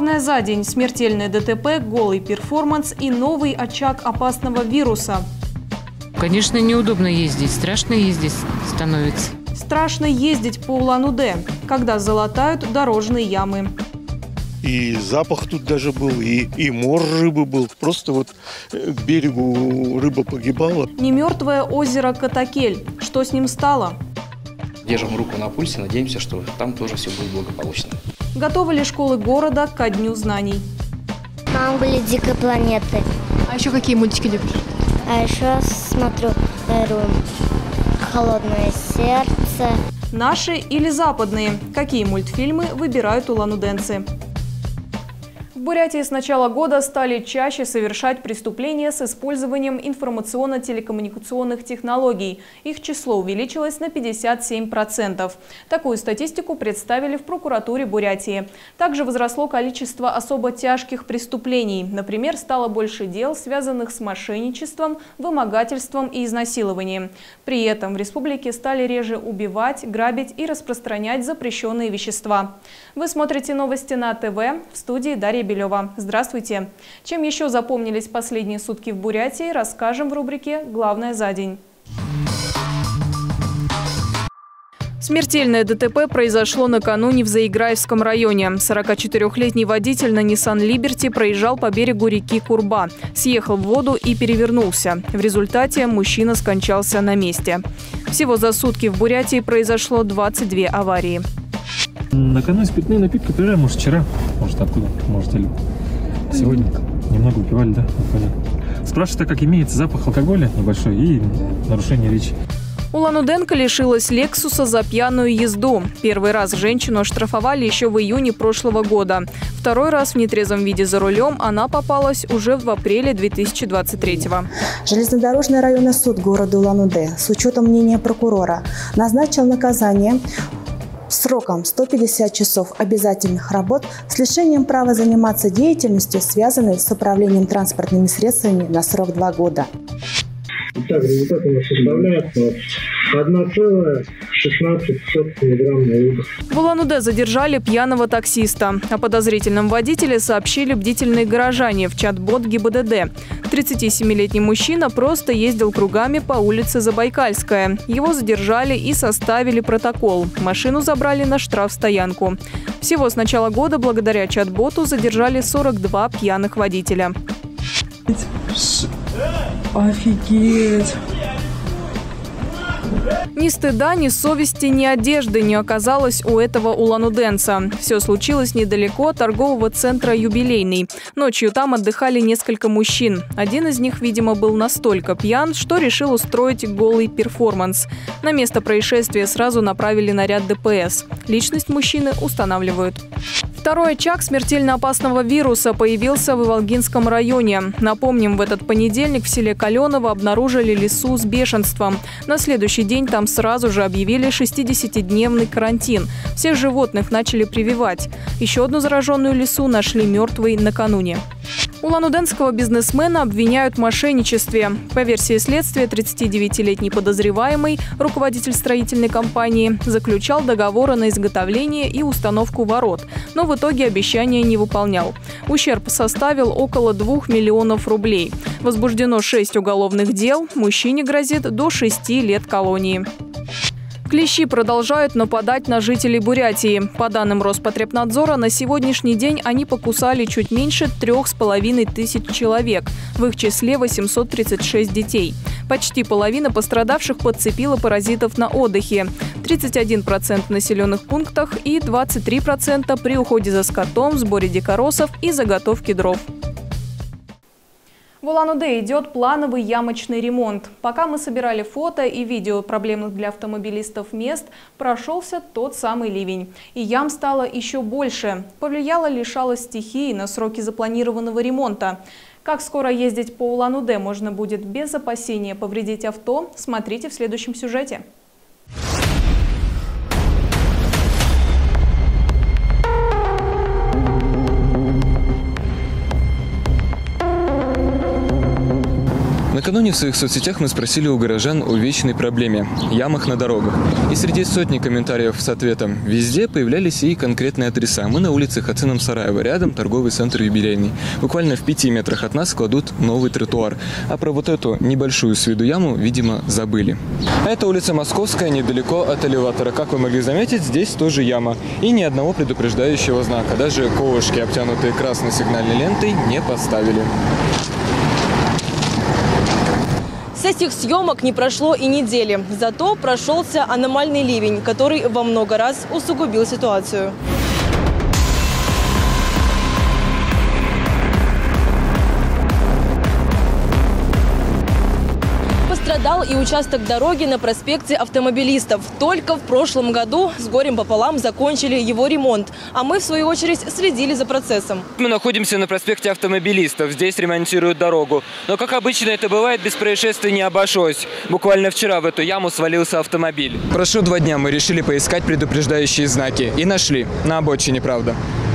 Главное за день – смертельное ДТП, голый перформанс и новый очаг опасного вируса. Конечно, неудобно ездить, страшно ездить становится. Страшно ездить по Улан-Удэ, когда залатают дорожные ямы. И запах тут даже был, и мор рыбы был. Просто вот к берегу рыба погибала. Немертвое озеро Катакель. Что с ним стало? Держим руку на пульсе, надеемся, что там тоже все будет благополучно. Готовы ли школы города ко Дню знаний? Там были «Дикие планеты». А еще какие мультики любишь? А еще смотрю «Холодное сердце». Наши или западные? Какие мультфильмы выбирают улан-удэнцы? В Бурятии с начала года стали чаще совершать преступления с использованием информационно-телекоммуникационных технологий. Их число увеличилось на 57%. Такую статистику представили в прокуратуре Бурятии. Также возросло количество особо тяжких преступлений. Например, стало больше дел, связанных с мошенничеством, вымогательством и изнасилованием. При этом в республике стали реже убивать, грабить и распространять запрещенные вещества. Вы смотрите новости на ТВ, в студии Дарья Белова. Здравствуйте! Чем еще запомнились последние сутки в Бурятии, расскажем в рубрике «Главное за день». Смертельное ДТП произошло накануне в Заиграевском районе. 44-летний водитель на Nissan Liberty проезжал по берегу реки Курба, съехал в воду и перевернулся. В результате мужчина скончался на месте. Всего за сутки в Бурятии произошло 22 аварии. Накануне спиртные напитки приезжали, может, вчера, может, откуда, может, или сегодня. Немного выпивали, да? Понятно. Спрашивают, как имеется запах алкоголя небольшой и нарушение речи. Улан-Удэнка лишилась «Лексуса» за пьяную езду. Первый раз женщину оштрафовали еще в июне прошлого года. Второй раз в нетрезвом виде за рулем она попалась уже в апреле 2023-го. Железнодорожный районный суд города Улан-Удэ с учетом мнения прокурора назначил наказание сроком 150 часов обязательных работ с лишением права заниматься деятельностью, связанной с управлением транспортными средствами, на срок 2 года. Итак, результат у нас составляет 1,16 мг на литр. В Улан-Удэ задержали пьяного таксиста. О подозрительном водителе сообщили бдительные горожане в чат-бот ГИБДД. 37-летний мужчина просто ездил кругами по улице Забайкальская. Его задержали и составили протокол. Машину забрали на штрафстоянку. Всего с начала года благодаря чат-боту задержали 42 пьяных водителя. Офигеть! Ни стыда, ни совести, ни одежды не оказалось у этого улан-удэнца. Все случилось недалеко от торгового центра «Юбилейный». Ночью там отдыхали несколько мужчин. Один из них, видимо, был настолько пьян, что решил устроить голый перформанс. На место происшествия сразу направили наряд ДПС. Личность мужчины устанавливают. Второй очаг смертельно опасного вируса появился в Иволгинском районе. Напомним, в этот понедельник в селе Каленово обнаружили лису с бешенством. На следующий день там сразу же объявили 60-дневный карантин. Всех животных начали прививать. Еще одну зараженную лису нашли мертвой накануне. Улан-удэнского бизнесмена обвиняют в мошенничестве. По версии следствия, 39-летний подозреваемый, руководитель строительной компании, заключал договоры на изготовление и установку ворот, но в итоге обещания не выполнял. Ущерб составил около 2 миллионов рублей. Возбуждено 6 уголовных дел, мужчине грозит до 6 лет колонии. Клещи продолжают нападать на жителей Бурятии. По данным Роспотребнадзора, на сегодняшний день они покусали чуть меньше 3500 человек, в их числе 836 детей. Почти половина пострадавших подцепила паразитов на отдыхе, 31% в населенных пунктах и 23% при уходе за скотом, сборе дикоросов и заготовке дров. В Улан-Удэ идет плановый ямочный ремонт. Пока мы собирали фото и видео проблемных для автомобилистов мест, прошелся тот самый ливень. И ям стало еще больше. Повлияло ли шалость стихии на сроки запланированного ремонта? Как скоро ездить по Улан-Удэ можно будет без опасения повредить авто, смотрите в следующем сюжете. Накануне в своих соцсетях мы спросили у горожан о вечной проблеме – ямах на дорогах. И среди сотни комментариев с ответом везде появлялись и конкретные адреса. Мы на улице Хацина-Мсараева, рядом торговый центр «Юбилейный». Буквально в 5 метрах от нас кладут новый тротуар. А про вот эту небольшую с виду яму, видимо, забыли. А это улица Московская, недалеко от элеватора. Как вы могли заметить, здесь тоже яма. И ни одного предупреждающего знака. Даже ковышки, обтянутые красной сигнальной лентой, не поставили. С этих съемок не прошло и недели. Зато прошелся аномальный ливень, который во много раз усугубил ситуацию. Пострадал и участок дороги на проспекте Автомобилистов. Только в прошлом году с горем пополам закончили его ремонт. А мы, в свою очередь, следили за процессом. Мы находимся на проспекте Автомобилистов. Здесь ремонтируют дорогу. Но, как обычно это бывает, без происшествий не обошлось. Буквально вчера в эту яму свалился автомобиль. Прошло 2 дня мы решили поискать предупреждающие знаки. И нашли. На обочине, правда.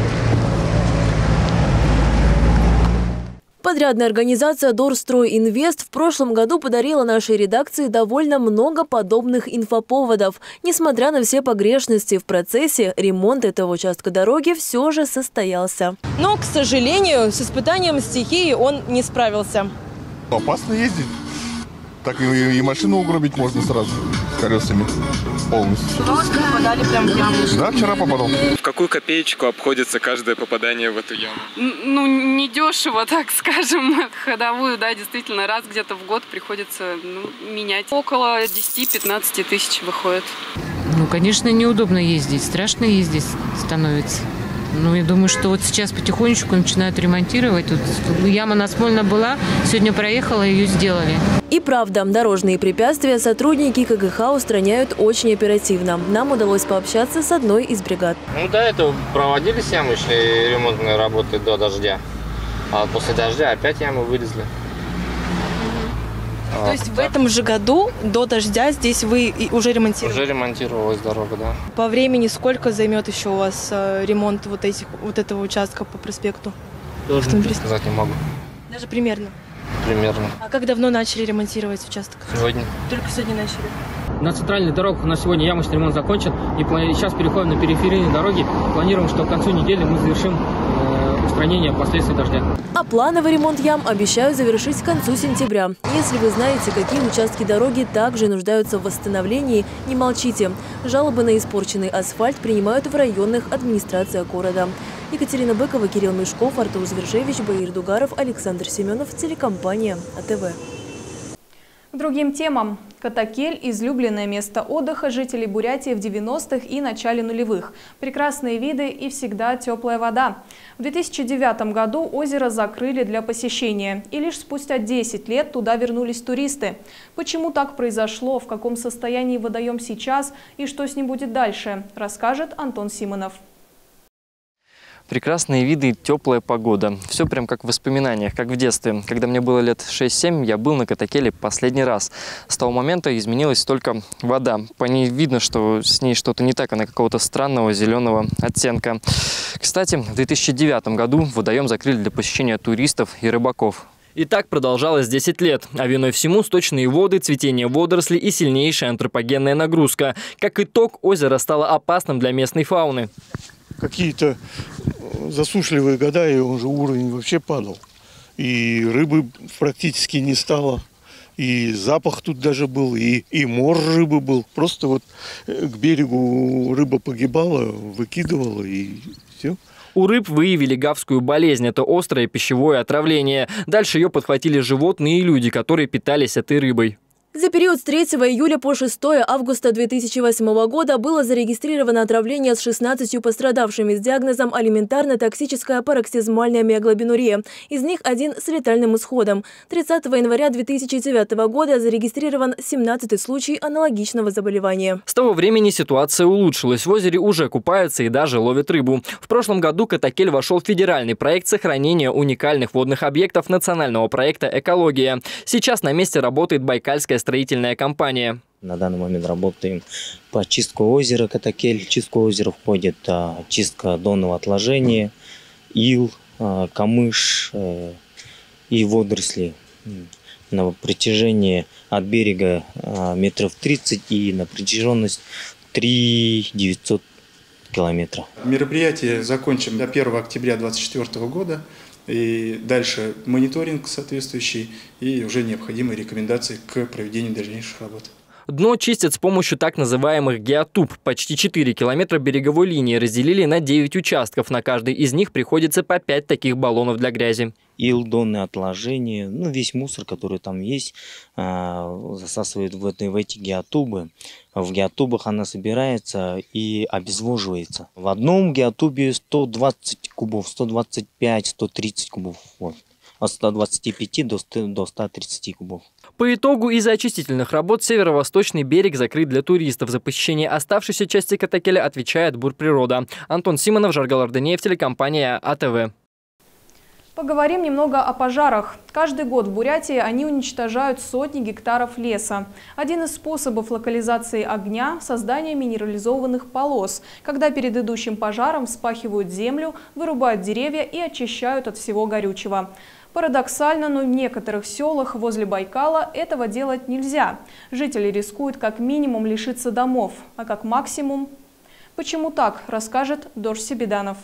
Подрядная организация «Дорстройинвест» в прошлом году подарила нашей редакции довольно много подобных инфоповодов. Несмотря на все погрешности в процессе, ремонт этого участка дороги все же состоялся. Но, к сожалению, с испытанием стихии он не справился. Опасно ездить. Так и машину угробить можно сразу с колесами полностью. Попадали прям в яму? Да, вчера попадал. В какую копеечку обходится каждое попадание в эту яму? Ну, недешево, так скажем. Ходовую, да, действительно, раз где-то в год приходится менять. Около 10-15 тысяч выходит. Ну, конечно, неудобно ездить, страшно ездить становится. Ну, я думаю, что вот сейчас потихонечку начинают ремонтировать. Тут яма насмольно была, сегодня проехала, ее сделали. И правда, дорожные препятствия сотрудники КГХ устраняют очень оперативно. Нам удалось пообщаться с одной из бригад. Ну, до этого проводились ямочные ремонтные работы до дождя. А после дождя опять ямы вылезли. То есть в этом же году до дождя здесь вы уже ремонтировали? Уже ремонтировалась дорога, да. По времени сколько займет еще у вас ремонт вот этого участка по проспекту? Тоже сказать не могу. Даже примерно? Примерно. А как давно начали ремонтировать участок? Сегодня. Только сегодня начали? На центральных дорогах у нас сегодня ямочный ремонт закончен. И сейчас переходим на периферийные дороги. Планируем, что к концу недели мы завершим устранение последствий дождя. А плановый ремонт ям обещают завершить к концу сентября. Если вы знаете, какие участки дороги также нуждаются в восстановлении, не молчите. Жалобы на испорченный асфальт принимают в районных администрациях города. Екатерина Быкова, Кирилл Мешков, Артур Звершевич, Баир Дугаров, Александр Семенов, телекомпания АТВ. К другим темам. Котакель – излюбленное место отдыха жителей Бурятии в 90-х и начале нулевых. Прекрасные виды и всегда теплая вода. В 2009 году озеро закрыли для посещения. И лишь спустя 10 лет туда вернулись туристы. Почему так произошло, в каком состоянии водоем сейчас и что с ним будет дальше, расскажет Антон Симонов. Прекрасные виды, теплая погода. Все прям как в воспоминаниях, как в детстве. Когда мне было лет 6-7, я был на Котакеле последний раз. С того момента изменилась только вода. По ней видно, что с ней что-то не так, она какого-то странного зеленого оттенка. Кстати, в 2009 году водоем закрыли для посещения туристов и рыбаков. И так продолжалось 10 лет. А виной всему сточные воды, цветение водорослей и сильнейшая антропогенная нагрузка. Как итог, озеро стало опасным для местной фауны. Какие-то засушливые года, и уже уровень вообще падал. И рыбы практически не стало. И запах тут даже был, и мор рыбы был. Просто вот к берегу рыба погибала, выкидывала, и все. У рыб выявили гавскую болезнь. Это острое пищевое отравление. Дальше ее подхватили животные и люди, которые питались этой рыбой. За период с 3 июля по 6 августа 2008 года было зарегистрировано отравление с 16 пострадавшими с диагнозом алиментарно-токсическая пароксизмальная миоглобинурия. Из них 1 с летальным исходом. 30 января 2009 года зарегистрирован 17-й случай аналогичного заболевания. С того времени ситуация улучшилась. В озере уже купаются и даже ловят рыбу. В прошлом году Котакель вошел в федеральный проект сохранения уникальных водных объектов национального проекта «Экология». Сейчас на месте работает Байкальская строительная компания. На данный момент работаем по очистке озера Котакель. В чистку озера входит очистка донного отложения, ил, камыш и водоросли. на протяжении от берега метров 30 и на протяженность 3900 километров. Мероприятие закончим до 1 октября 2024 года. И дальше мониторинг соответствующий и уже необходимые рекомендации к проведению дальнейших работ. Дно чистят с помощью так называемых геотуб. Почти 4 километра береговой линии разделили на 9 участков. На каждый из них приходится по 5 таких баллонов для грязи. Ил, донные отложения, весь мусор, который там есть, засасывают в эти геотубы. В геотубах она собирается и обезвоживается. В одном геотубе 120 кубов, 125, 130 кубов. Вот. От 125 до 130 кубов. По итогу из-за очистительных работ северо-восточный берег закрыт для туристов. За посещение оставшейся части Катакеля отвечает Бурприрода. Антон Симонов, Жаргал Арденеев, телекомпания АТВ. Поговорим немного о пожарах. Каждый год в Бурятии они уничтожают сотни гектаров леса. Один из способов локализации огня – создание минерализованных полос, когда перед идущим пожаром вспахивают землю, вырубают деревья и очищают от всего горючего. Парадоксально, но в некоторых селах возле Байкала этого делать нельзя. Жители рискуют как минимум лишиться домов, а как максимум… Почему так, расскажет Дорж Себеданов.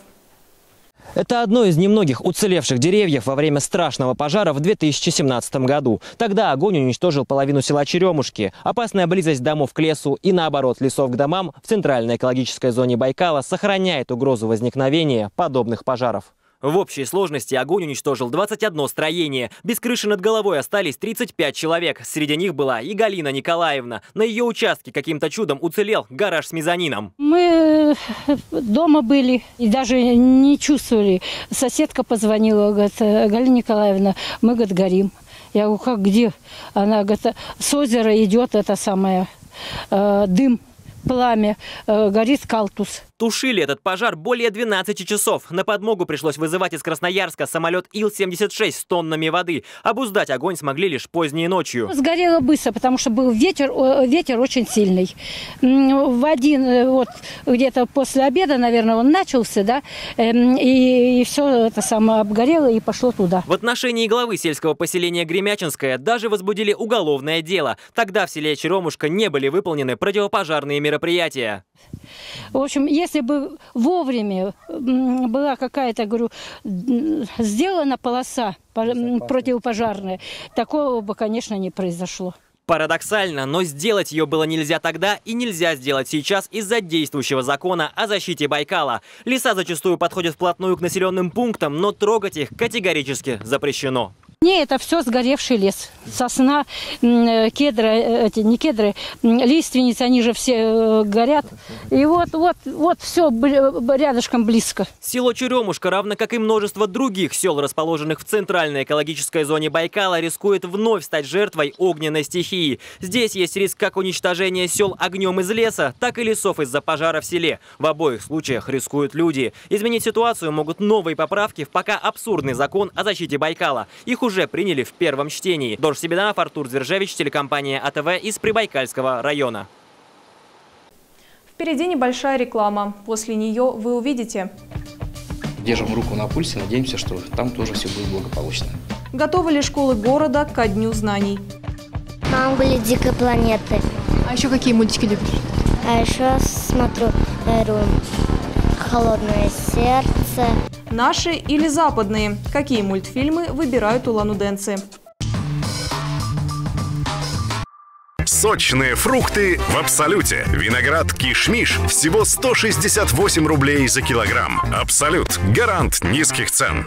Это одно из немногих уцелевших деревьев во время страшного пожара в 2017 году. Тогда огонь уничтожил половину села Черемушки. Опасная близость домов к лесу и, наоборот, лесов к домам в центральной экологической зоне Байкала сохраняет угрозу возникновения подобных пожаров. В общей сложности огонь уничтожил 21 строение. Без крыши над головой остались 35 человек. Среди них была и Галина Николаевна. На ее участке каким-то чудом уцелел гараж с мезонином. Мы дома были и даже не чувствовали. Соседка позвонила, говорит: Галина Николаевна, мы, говорит, горим. Я говорю: как, где? Она говорит: с озера идет это самое дым, пламя, горит калтус. Тушили этот пожар более 12 часов. На подмогу пришлось вызывать из Красноярска самолет Ил-76 с тоннами воды. Обуздать огонь смогли лишь поздней ночью. Сгорело быстро, потому что был ветер очень сильный. В один, вот где-то после обеда, наверное, он начался, да, и все это самое обгорело и пошло туда. В отношении главы сельского поселения Гремячинское даже возбудили уголовное дело. Тогда в селе Черемушка не были выполнены противопожарные мероприятия. В общем, если бы вовремя была какая-то, говорю, сделана полоса противопожарная, такого бы, конечно, не произошло. Парадоксально, но сделать ее было нельзя тогда и нельзя сделать сейчас из-за действующего закона о защите Байкала. Леса зачастую подходят вплотную к населенным пунктам, но трогать их категорически запрещено. Не, это все сгоревший лес. Сосна, кедры, не кедры, лиственницы, они же все горят. И вот все рядышком близко. Село Черемушка, равно как и множество других сел, расположенных в центральной экологической зоне Байкала, рискует вновь стать жертвой огненной стихии. Здесь есть риск как уничтожения сел огнем из леса, так и лесов из-за пожара в селе. В обоих случаях рискуют люди. Изменить ситуацию могут новые поправки в пока абсурдный закон о защите Байкала. Их уже приняли в первом чтении. Дорж Себеданов, Артур Звержевич, телекомпания АТВ из Прибайкальского района. Впереди небольшая реклама. После нее вы увидите. Держим руку на пульсе, надеемся, что там тоже все будет благополучно. Готовы ли школы города ко Дню знаний? Маугли дикой планеты. А еще какие мультики любишь? А еще смотрю «Холодное сердце». Наши или западные? Какие мультфильмы выбирают улан-удэнцы? Сочные фрукты в Абсолюте. Виноград Кишмиш всего 168 рублей за килограмм. Абсолют. Гарант низких цен.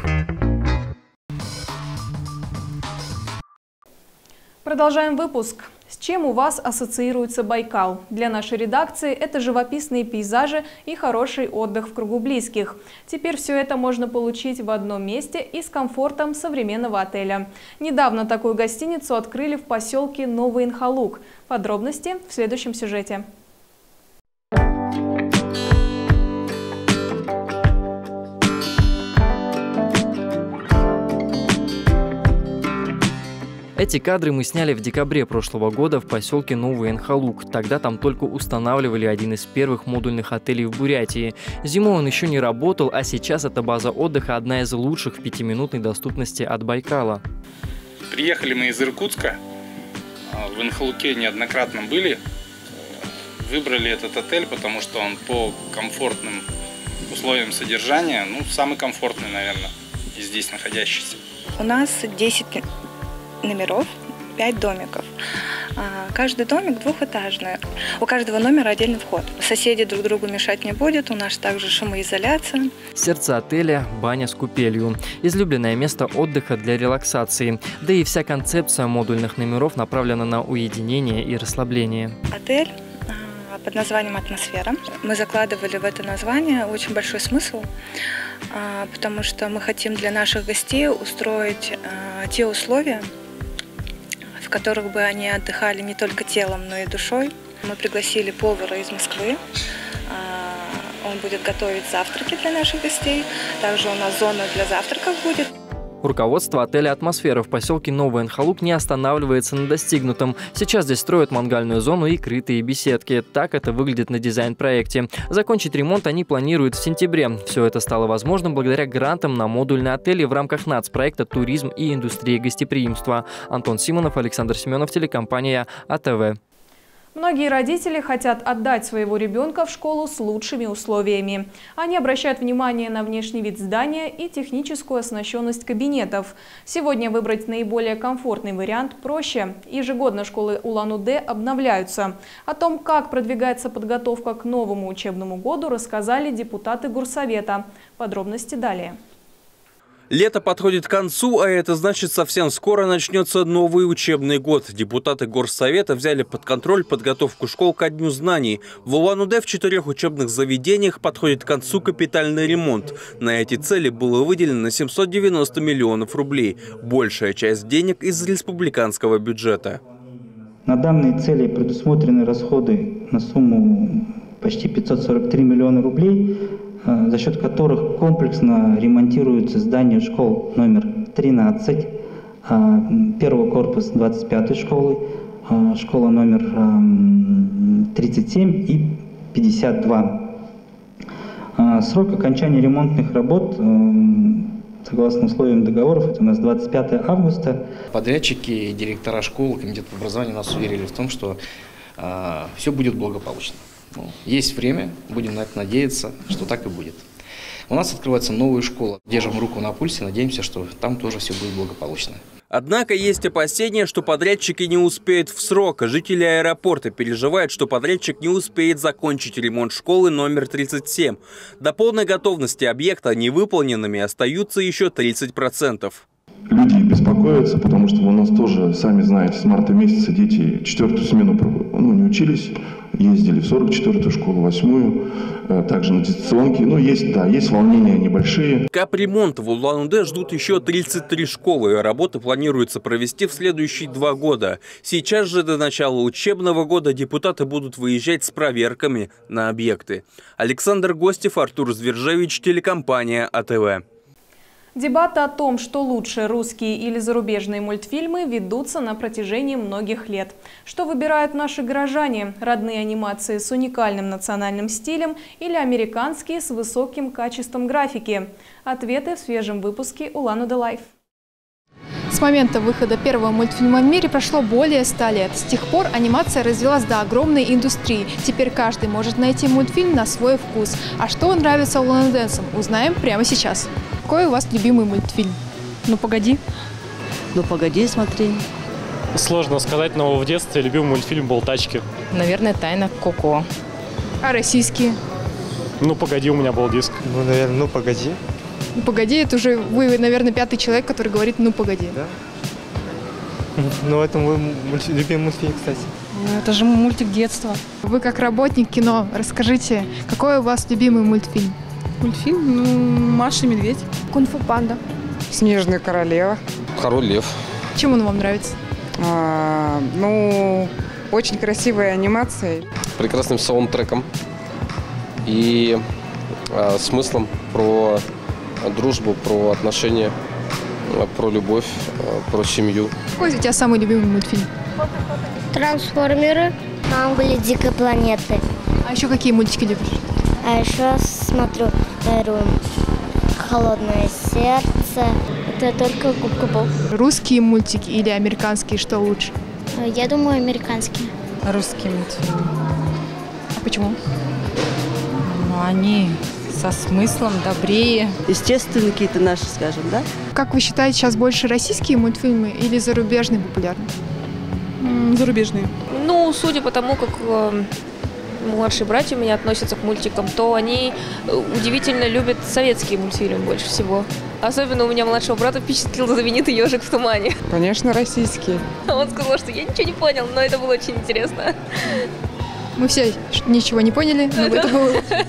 Продолжаем выпуск. С чем у вас ассоциируется Байкал? Для нашей редакции это живописные пейзажи и хороший отдых в кругу близких. Теперь все это можно получить в одном месте и с комфортом современного отеля. Недавно такую гостиницу открыли в поселке Новый Инхалук. Подробности в следующем сюжете. Эти кадры мы сняли в декабре прошлого года в поселке Новый Инхалук. Тогда там только устанавливали один из первых модульных отелей в Бурятии. Зимой он еще не работал, а сейчас эта база отдыха одна из лучших в 5-минутной доступности от Байкала. Приехали мы из Иркутска, в Инхалуке неоднократно были. Выбрали этот отель, потому что он по комфортным условиям содержания, самый комфортный, наверное, из здесь находящийся. У нас 10 номеров, 5 домиков. Каждый домик двухэтажный. У каждого номера отдельный вход. Соседи друг другу мешать не будут, у нас также шумоизоляция. Сердце отеля – баня с купелью. Излюбленное место отдыха для релаксации. Да и вся концепция модульных номеров направлена на уединение и расслабление. Отель под названием «Атмосфера». Мы закладывали в это название очень большой смысл, потому что мы хотим для наших гостей устроить те условия, в которых бы они отдыхали не только телом, но и душой. Мы пригласили повара из Москвы. Он будет готовить завтраки для наших гостей. Также у нас зона для завтраков будет. Руководство отеля «Атмосфера» в поселке Новый Инхалук не останавливается на достигнутом. Сейчас здесь строят мангальную зону и крытые беседки. Так это выглядит на дизайн-проекте. Закончить ремонт они планируют в сентябре. Все это стало возможным благодаря грантам на модульные отели в рамках нацпроекта «Туризм и индустрия гостеприимства». Антон Симонов, Александр Семенов, телекомпания АТВ. Многие родители хотят отдать своего ребенка в школу с лучшими условиями. Они обращают внимание на внешний вид здания и техническую оснащенность кабинетов. Сегодня выбрать наиболее комфортный вариант проще. Ежегодно школы Улан-Удэ обновляются. О том, как продвигается подготовка к новому учебному году, рассказали депутаты Горсовета. Подробности далее. Лето подходит к концу, а это значит, совсем скоро начнется новый учебный год. Депутаты Горсовета взяли под контроль подготовку школ ко Дню знаний. В Улан-Удэ в 4 учебных заведениях подходит к концу капитальный ремонт. На эти цели было выделено 790 миллионов рублей. Большая часть денег из республиканского бюджета. На данные цели предусмотрены расходы на сумму почти 543 миллиона рублей, за счет которых комплексно ремонтируются здания школ номер 13, первый корпус 25-й школы, школа номер 37 и 52. Срок окончания ремонтных работ, согласно условиям договоров, это у нас 25 августа. Подрядчики, директора школ, комитет по образованию нас уверили в том, что все будет благополучно. Есть время, будем на это надеяться, что так и будет. У нас открывается новая школа. Держим руку на пульсе, надеемся, что там тоже все будет благополучно. Однако есть опасения, что подрядчики не успеют в срок. Жители аэропорта переживают, что подрядчик не успеет закончить ремонт школы номер 37. До полной готовности объекта невыполненными остаются еще 30%. Люди беспокоятся, потому что у нас тоже, сами знаете, с марта месяца дети 4-ю смену не учились, ездили в 44-ю школу, 8-ю, также на дистанционке. Есть волнения небольшие. Капремонт в Улан-Удэ ждут еще 33 школы. Работы планируется провести в следующие 2 года. Сейчас же до начала учебного года депутаты будут выезжать с проверками на объекты. Александр Гостев, Артур Звержевич, телекомпания АТВ. Дебаты о том, что лучше, русские или зарубежные мультфильмы, ведутся на протяжении многих лет. Что выбирают наши горожане? Родные анимации с уникальным национальным стилем или американские с высоким качеством графики? Ответы в свежем выпуске Улан-Удэ Лайф. С момента выхода первого мультфильма в мире прошло более 100 лет. С тех пор анимация развилась до огромной индустрии. Теперь каждый может найти мультфильм на свой вкус. А что нравится улан-удэнцам, узнаем прямо сейчас. Какой у вас любимый мультфильм? «Ну погоди». «Ну погоди» смотри. Сложно сказать, но в детстве любимый мультфильм был «Тачки». Наверное, «Тайна Коко». А российские? «Ну погоди» у меня был диск. Наверное, «Ну погоди». «Ну погоди» — это уже вы, наверное, 5-й человек, который говорит «ну погоди». Да? Ну, это мой любимый мультфильм, кстати. Ну, это же мультик детства. Вы как работник кино, расскажите, какой у вас любимый мультфильм? Мультфильм? Ну, «Маша и медведь». «Кунг-фу панда». «Снежная королева». «Король лев». Чем он вам нравится? Очень красивая анимация. Прекрасным саундтреком и смыслом про дружбу, про отношения, про любовь, про семью. Какой у тебя самый любимый мультфильм? «Трансформеры». «Маугли дикой планеты». А еще какие мультики любишь? А еще смотрю «Холодное сердце». Это только Губка Боб. Русские мультики или американские, что лучше? Я думаю, американские. Русские мультфильмы. А почему? Ну, они со смыслом, добрее. Естественно, какие-то наши, скажем, да? Как вы считаете, сейчас больше российские мультфильмы или зарубежные популярны? Зарубежные. Ну, судя по тому, как младшие братья у меня относятся к мультикам, то они удивительно любят советские мультфильмы больше всего. Особенно у меня младшего брата впечатлил знаменитый «Ежик в тумане». Конечно, российские. Он сказал, что я ничего не понял, но это было очень интересно. Мы все ничего не поняли, но это было...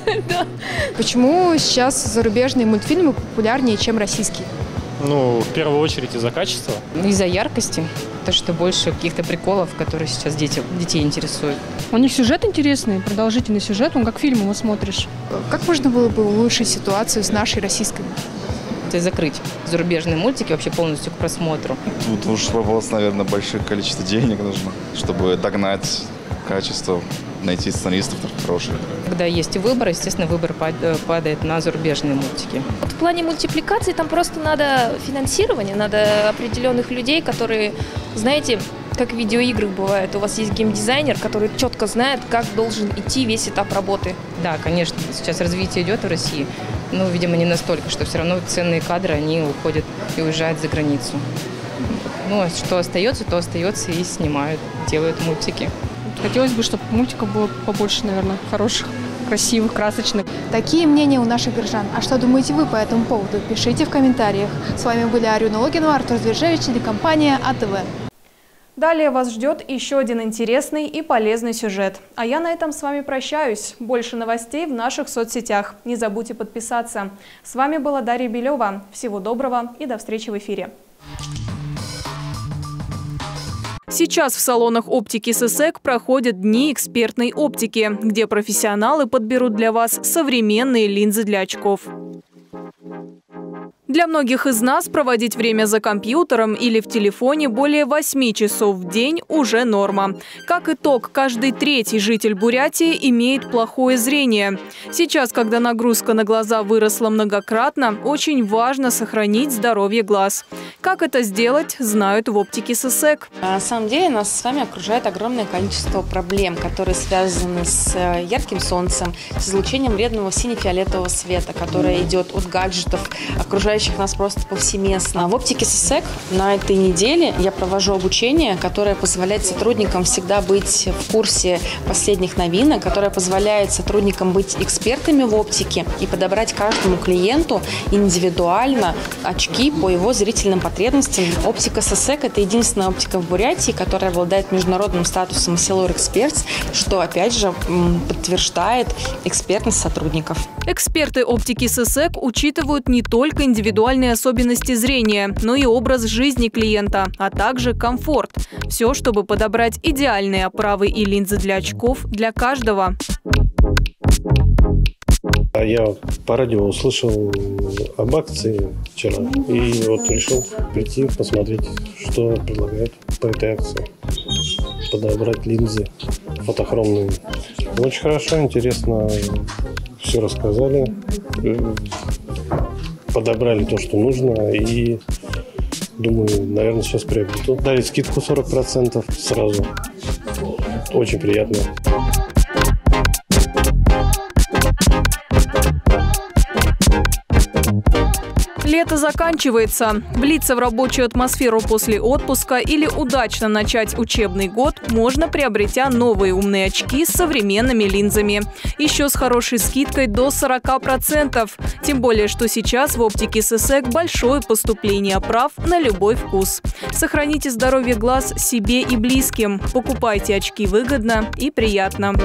Почему сейчас зарубежные мультфильмы популярнее, чем российские? Ну, в первую очередь из-за качества. Из-за яркости. То, что больше каких-то приколов, которые сейчас детей интересуют. У них сюжет интересный, продолжительный сюжет, он как фильм его смотришь. Как можно было бы улучшить ситуацию с нашей российской? То есть закрыть зарубежные мультики вообще полностью к просмотру. Тут уж вопрос, наверное, большое количество денег нужно, чтобы догнать качество, найти сценаристов хороших. Когда есть выбор, естественно, выбор падает на зарубежные мультики. Вот в плане мультипликации там просто надо финансирование, надо определенных людей, которые, знаете, как в видеоиграх бывает, у вас есть геймдизайнер, который четко знает, как должен идти весь этап работы. Да, конечно, сейчас развитие идет в России, но, видимо, не настолько, что все равно ценные кадры, они уходят и уезжают за границу. Ну, а что остается, то остается и снимают, делают мультики. Хотелось бы, чтобы мультиков было побольше, наверное, хороших, красивых, красочных. Такие мнения у наших горожан. А что думаете вы по этому поводу? Пишите в комментариях. С вами были Арина Логинова, Артур Звержевич, телекомпания АТВ. Далее вас ждет еще один интересный и полезный сюжет. А я на этом с вами прощаюсь. Больше новостей в наших соцсетях. Не забудьте подписаться. С вами была Дарья Белева. Всего доброго и до встречи в эфире. Сейчас в салонах оптики ССЭК проходят дни экспертной оптики, где профессионалы подберут для вас современные линзы для очков. Для многих из нас проводить время за компьютером или в телефоне более 8 часов в день уже норма. Как итог, каждый третий житель Бурятии имеет плохое зрение. Сейчас, когда нагрузка на глаза выросла многократно, очень важно сохранить здоровье глаз. Как это сделать, знают в оптике ССЭК. На самом деле нас с вами окружает огромное количество проблем, которые связаны с ярким солнцем, с излучением вредного сине-фиолетового света, которое идет от гаджетов, окружающих нас просто повсеместно. В оптике ССЭК на этой неделе я провожу обучение, которое позволяет сотрудникам всегда быть в курсе последних новинок, которое позволяет сотрудникам быть экспертами в оптике и подобрать каждому клиенту индивидуально очки по его зрительным потребностям. Оптика ССЭК – это единственная оптика в Бурятии, которая обладает международным статусом Essilor Experts, что, опять же, подтверждает экспертность сотрудников. Эксперты оптики ССЭК учитывают не только индивидуальные особенности зрения, но и образ жизни клиента, а также комфорт. Все, чтобы подобрать идеальные оправы и линзы для очков для каждого. Я по радио услышал об акции вчера и вот решил прийти посмотреть, что предлагают по этой акции. Подобрать линзы фотохромные. Очень хорошо, интересно, все рассказали, подобрали то, что нужно, и думаю, наверное, сейчас приобрету. Дали скидку 40% сразу. Очень приятно. Лето заканчивается. Влиться в рабочую атмосферу после отпуска или удачно начать учебный год можно, приобретя новые умные очки с современными линзами. Еще с хорошей скидкой до 40%. Тем более, что сейчас в оптике ССЭК большое поступление оправ на любой вкус. Сохраните здоровье глаз себе и близким. Покупайте очки выгодно и приятно.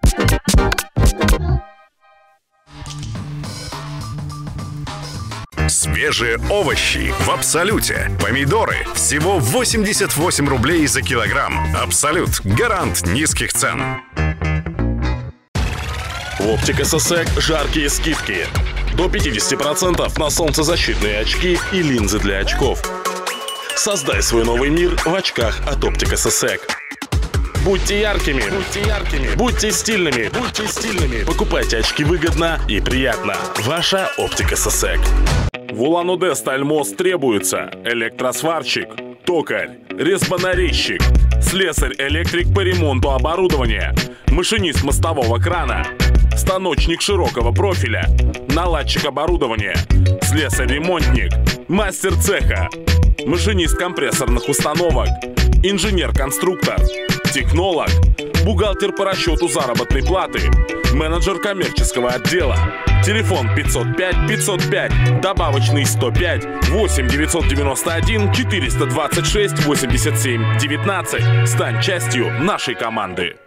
Свежие овощи в Абсолюте. Помидоры всего 88 рублей за килограмм. Абсолют. Гарант низких цен. В оптика ССЭК жаркие скидки. До 50% на солнцезащитные очки и линзы для очков. Создай свой новый мир в очках от оптика ССЭК. Будьте яркими, будьте стильными, Покупайте очки выгодно и приятно. Ваша оптика ССЭК. В Улан-Удэ стальмост требуется электросварщик, токарь, резбонарезчик, слесарь-электрик по ремонту оборудования, машинист мостового крана, станочник широкого профиля, наладчик оборудования, слесарь-ремонтник, мастер цеха, машинист компрессорных установок, инженер-конструктор, технолог, бухгалтер по расчету заработной платы, менеджер коммерческого отдела. Телефон 505 505, добавочный 105, 8 991 426 87 19. Стань частью нашей команды.